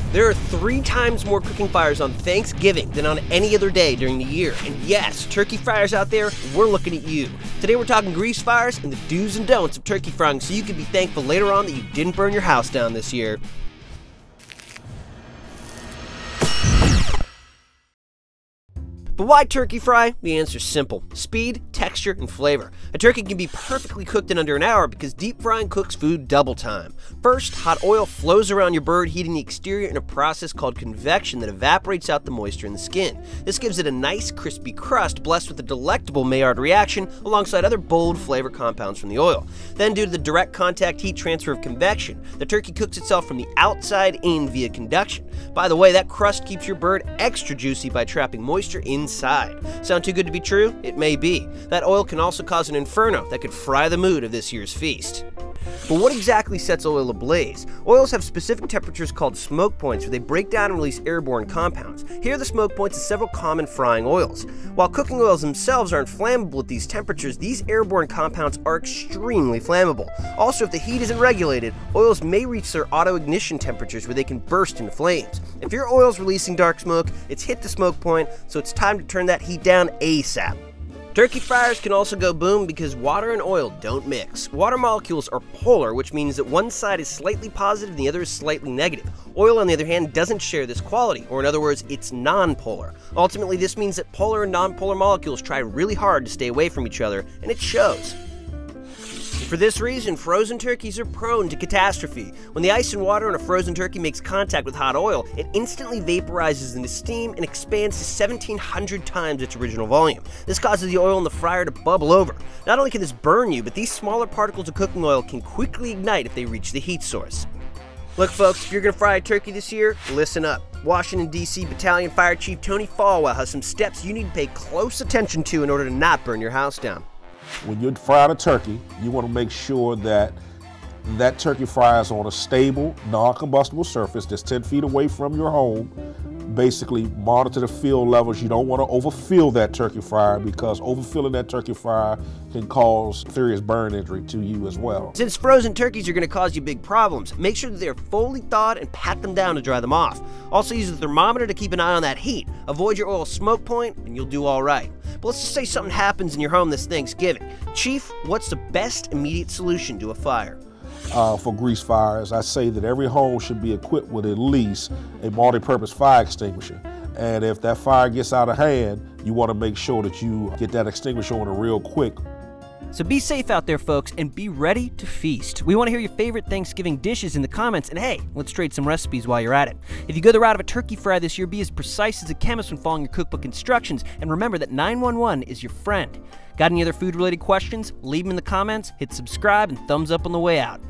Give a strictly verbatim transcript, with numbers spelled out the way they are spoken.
There are three times more cooking fires on Thanksgiving than on any other day during the year. And yes, turkey fryers out there, we're looking at you. Today we're talking grease fires and the do's and don'ts of turkey frying so you can be thankful later on that you didn't burn your house down this year. But why turkey fry? The answer's simple. Speed, texture, and flavor. A turkey can be perfectly cooked in under an hour because deep frying cooks food double time. First, hot oil flows around your bird, heating the exterior in a process called convection that evaporates out the moisture in the skin. This gives it a nice crispy crust blessed with a delectable Maillard reaction alongside other bold flavor compounds from the oil. Then, due to the direct contact heat transfer of convection, the turkey cooks itself from the outside in via conduction. By the way, that crust keeps your bird extra juicy by trapping moisture inside. Sound too good to be true? It may be. That oil can also cause an inferno that could fry the mood of this year's feast. But what exactly sets oil ablaze? Oils have specific temperatures called smoke points where they break down and release airborne compounds. Here are the smoke points of several common frying oils. While cooking oils themselves aren't flammable at these temperatures, these airborne compounds are extremely flammable. Also, if the heat isn't regulated, oils may reach their auto-ignition temperatures where they can burst into flames. If your oil's releasing dark smoke, it's hit the smoke point, so it's time to turn that heat down ASAP. Turkey fryers can also go boom because water and oil don't mix. Water molecules are polar, which means that one side is slightly positive and the other is slightly negative. Oil, on the other hand, doesn't share this quality, or in other words, it's non-polar. Ultimately, this means that polar and non-polar molecules try really hard to stay away from each other, and it shows. For this reason, frozen turkeys are prone to catastrophe. When the ice and water in a frozen turkey makes contact with hot oil, it instantly vaporizes into steam and expands to seventeen hundred times its original volume. This causes the oil in the fryer to bubble over. Not only can this burn you, but these smaller particles of cooking oil can quickly ignite if they reach the heat source. Look folks, if you're going to fry a turkey this year, listen up. Washington, D C Battalion Fire Chief Tony Falwell has some steps you need to pay close attention to in order to not burn your house down. When you're frying a turkey, you want to make sure that that turkey fryer is on a stable, non-combustible surface that's ten feet away from your home. Basically, monitor the fill levels. You don't want to overfill that turkey fryer because overfilling that turkey fryer can cause serious burn injury to you as well. Since frozen turkeys are going to cause you big problems, make sure that they're fully thawed and pat them down to dry them off. Also use a thermometer to keep an eye on that heat. Avoid your oil smoke point and you'll do all right. But let's just say something happens in your home this Thanksgiving. Chief, what's the best immediate solution to a fire? Uh, for grease fires, I say that every home should be equipped with at least a multi-purpose fire extinguisher. And if that fire gets out of hand, you want to make sure that you get that extinguisher on it real quick. So be safe out there, folks, and be ready to feast. We want to hear your favorite Thanksgiving dishes in the comments, and hey, let's trade some recipes while you're at it. If you go the route of a turkey fry this year, be as precise as a chemist when following your cookbook instructions, and remember that nine one one is your friend. Got any other food-related questions? Leave them in the comments, hit subscribe, and thumbs up on the way out.